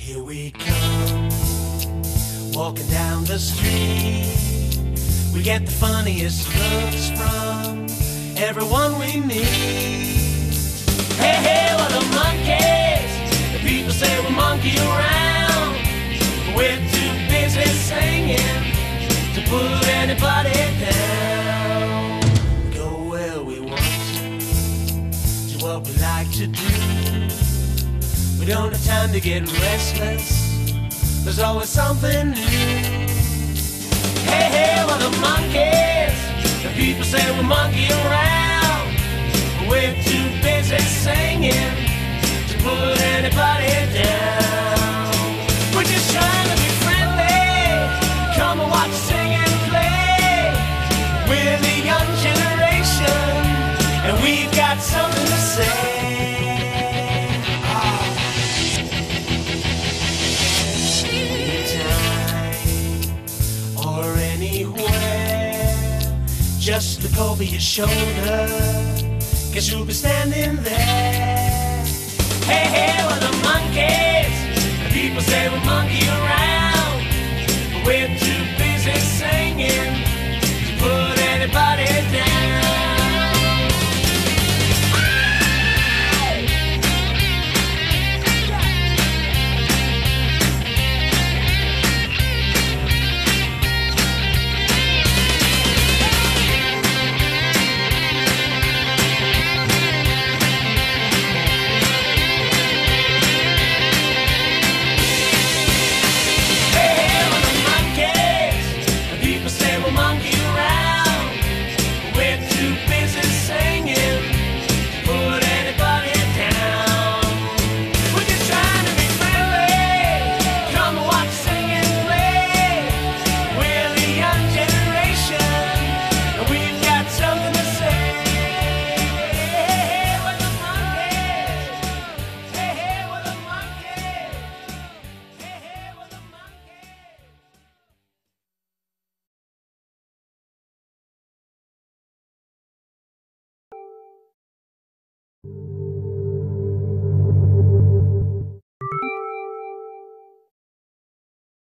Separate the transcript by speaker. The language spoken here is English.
Speaker 1: Here we come, walking down the street. We get the funniest looks from everyone we meet. Hey, hey, what the monkeys. The people say we monkey around. We're too busy singing to put anybody down. Go where we want to, do what we like to do. We don't have time to get restless, there's always something new. Hey, hey, we're the monkeys. The people say we monkey around. We're too busy singing to put anybody down. We're just trying to be friendly. Come and watch, sing and play. We're the young generation, and we've got something to say. Just look over your shoulder, guess you'll be standing there. Hey, hey, we're the monkeys. The people say we monkey around, but we're